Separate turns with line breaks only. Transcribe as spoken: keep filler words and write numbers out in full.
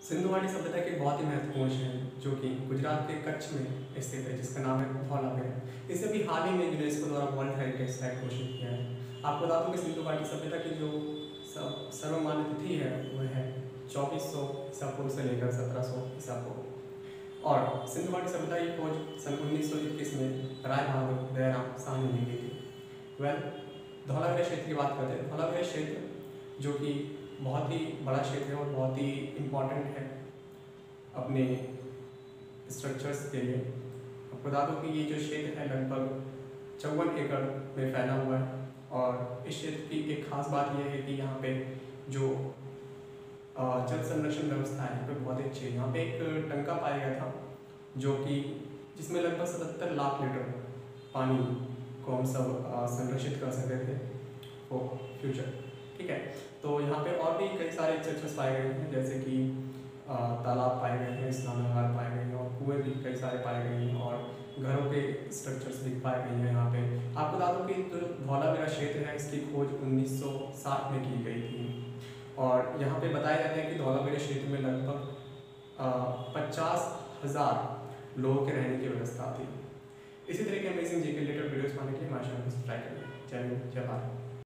सिंधु घाटी सभ्यता के बहुत ही महत्वपूर्ण शहर जो कि गुजरात के कच्छ में स्थित है, जिसका नाम है धौलावीरा। इसे भी हाल ही में यूनेस्को द्वारा वर्ल्ड हेरिटेज साइट घोषित किया है। आपको बता दूं कि सिंधु घाटी सभ्यता की जो सब सर्वमान्य तिथि है वह है चौबीस सौ ईसा पूर्व से लेकर सत्रह सौ ईसा पूर्व। और सिंधु घाटी सभ्यता की खोज सन उन्नीस सौ इक्कीस में राय बहादुर दयाराम साहनी ने की थी। वेल धौलावीरा क्षेत्र की बात करते हैं। धौलावीरा क्षेत्र जो कि बहुत ही बड़ा क्षेत्र है और बहुत ही इम्पॉर्टेंट है अपने स्ट्रक्चर्स के लिए। आपको बता दूँ कि ये जो क्षेत्र है लगभग चौवन एकड़ में फैला हुआ है। और इस क्षेत्र की एक खास बात यह है कि यहाँ पे जो जल संरक्षण व्यवस्था है वो बहुत अच्छी है। यहाँ पे एक टंका पाया गया था जो कि जिसमें लगभग सतहत्तर लाख लीटर पानी को हम सब संरक्षित कर सकते थे वो फ्यूचर। ठीक है, तो यहाँ पे और भी कई सारे स्ट्रक्चर्स पाए गए हैं, जैसे कि तालाब पाए गए हैं, स्नानागार पाए गए हैं और कुएं भी कई सारे पाए गए हैं और घरों के स्ट्रक्चर्स भी पाए गए हैं यहाँ पे। आपको बता दूँ कि जो धौलावीरा क्षेत्र है इसकी खोज उन्नीस सौ साठ में की गई थी। और यहाँ पे बताया जाता है कि धौलावीरा क्षेत्र में लगभग पचास हज़ार लोगों के रहने की व्यवस्था थी। इसी तरह के अमेजिंग जी के रिलेटेड वीडियोस पाने के लिए हमारे चैनल को सब्सक्राइब करिए। जय हिंद, जय भारत।